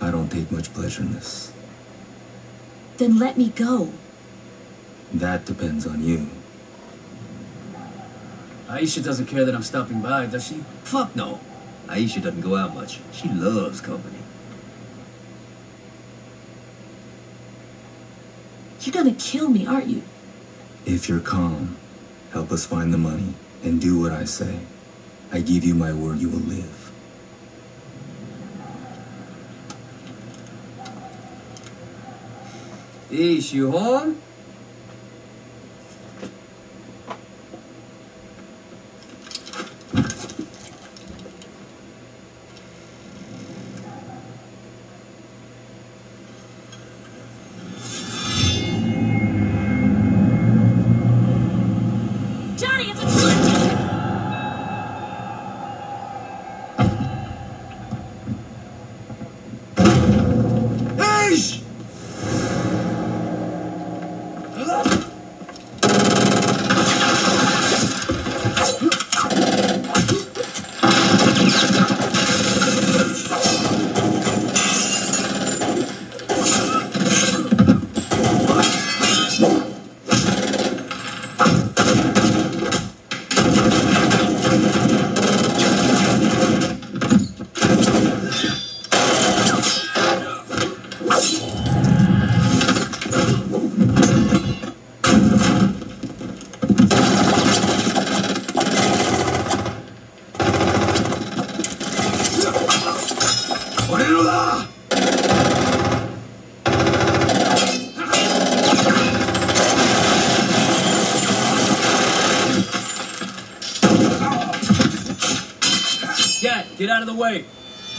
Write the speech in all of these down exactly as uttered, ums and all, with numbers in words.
I don't take much pleasure in this. Then let me go. That depends on you. Aisha doesn't care that I'm stopping by, does she? Fuck no. Aisha doesn't go out much. She loves company. You're gonna kill me, aren't you? If you're calm, help us find the money, and do what I say. I give you my word you will live. Ish, you home? Johhny, it's a trick! Ish! Dad, get out of the way.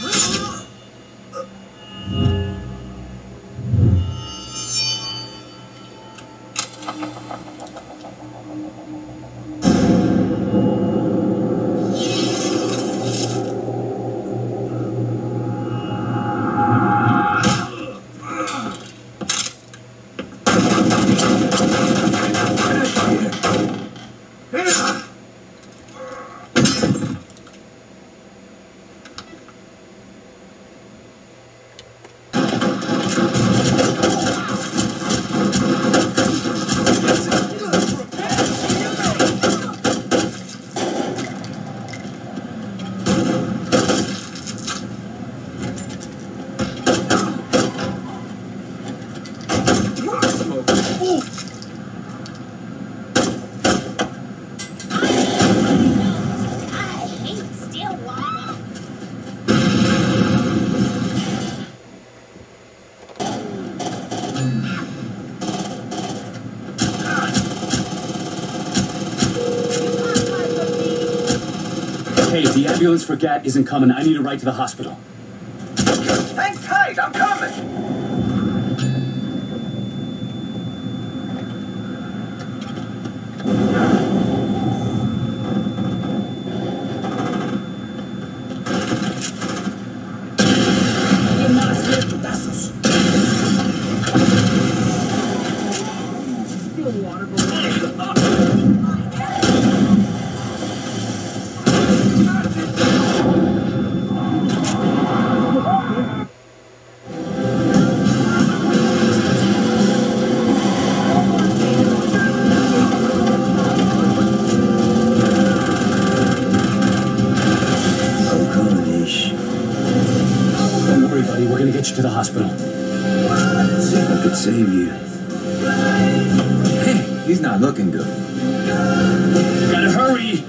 Hey, the ambulance for Gat isn't coming. I need a ride to the hospital. Hang tight, I'm coming! We're gonna get you to the hospital. I could save you. Hey, he's not looking good. Gotta hurry!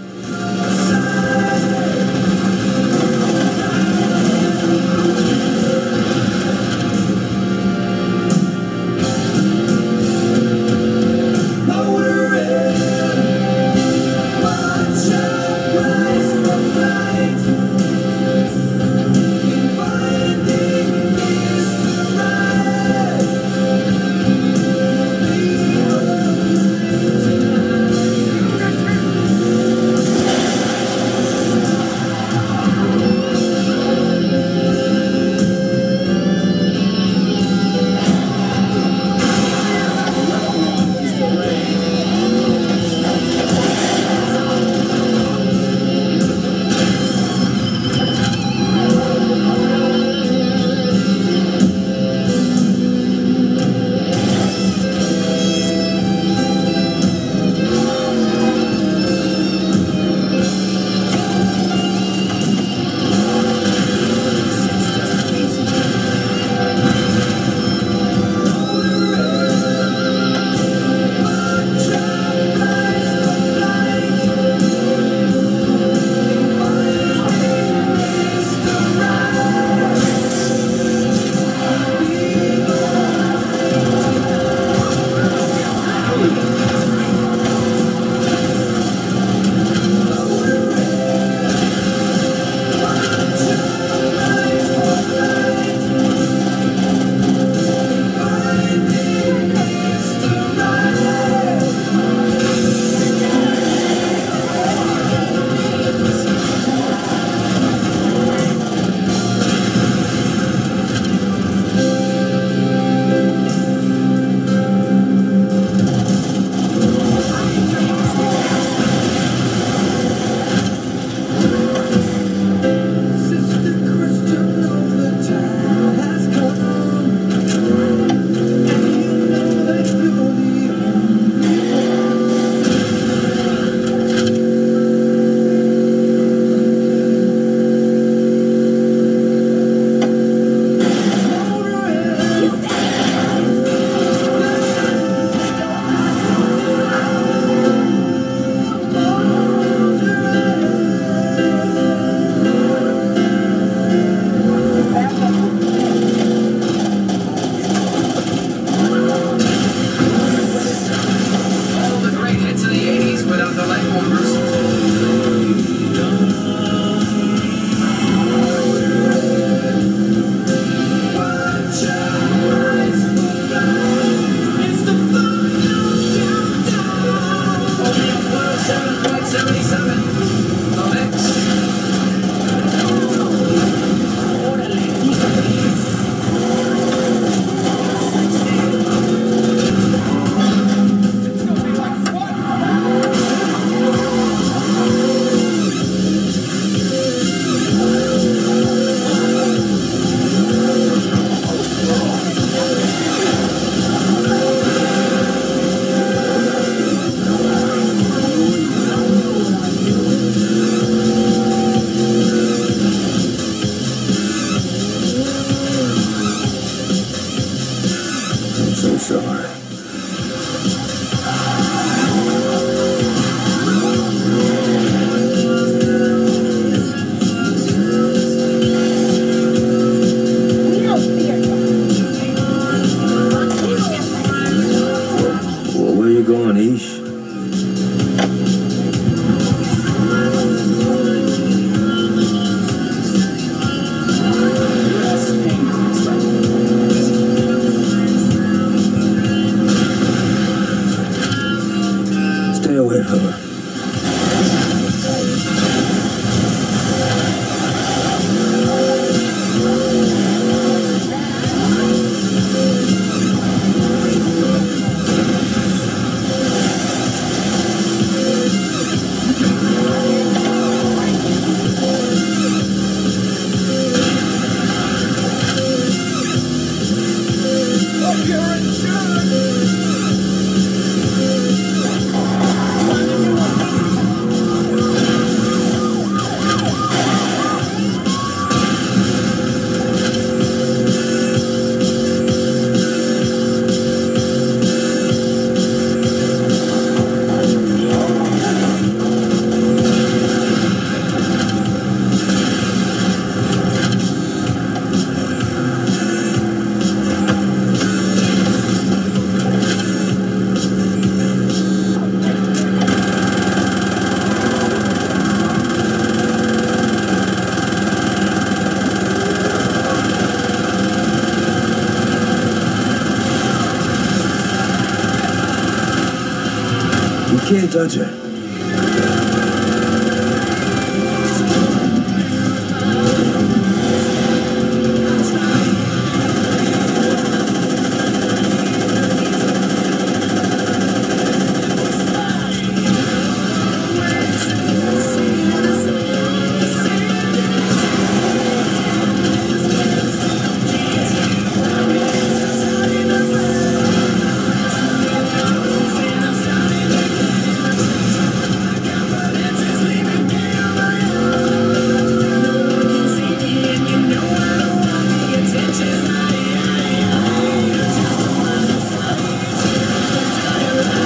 sorry. Well, where you going, Ish? Stay away from her. You can't touch her.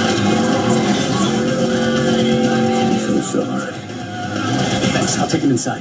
Thanks. I'll take him inside.